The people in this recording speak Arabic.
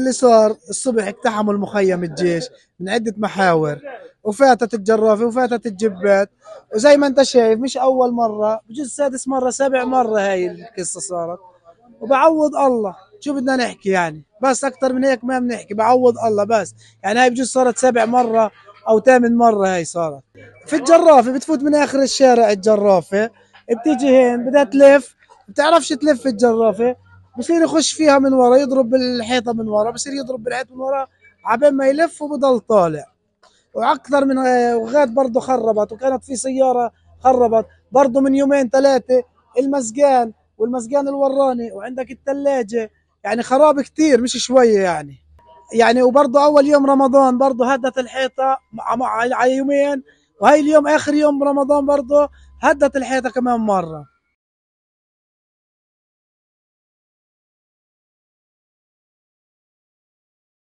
اللي صار الصبح اقتحموا المخيم الجيش من عدة محاور، وفاتت الجرافة وفاتت الجبات. وزي ما انت شايف مش اول مرة، بجوز سادس مرة سابع مرة هاي القصة صارت. وبعوض الله، شو بدنا نحكي يعني؟ بس اكثر من هيك ما بنحكي، بعوض الله بس. يعني هاي بجوز صارت سابع مرة او ثامن مرة هاي صارت. في الجرافة بتفوت من اخر الشارع الجرافة، بتيجي هين بدها تلف، بتعرفش تلف في الجرافة، بصير يخش فيها من ورا، يضرب بالحيطة من ورا، بصير يضرب بالحيط من ورا عبين ما يلف وبضل طالع. واكثر من وغاد برضه خربت، وكانت في سيارة خربت برضه من يومين ثلاثة. المسجان والمسجان الوراني، وعندك الثلاجة، يعني خراب كتير مش شوية يعني وبرضه اول يوم رمضان برضه هدت الحيطة على يومين، وهي اليوم اخر يوم رمضان برضه هدت الحيطة كمان مرة.